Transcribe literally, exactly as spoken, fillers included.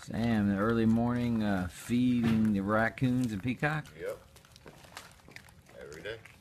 Sam, the early morning uh, feeding the raccoons and peacocks? Yep. Every day.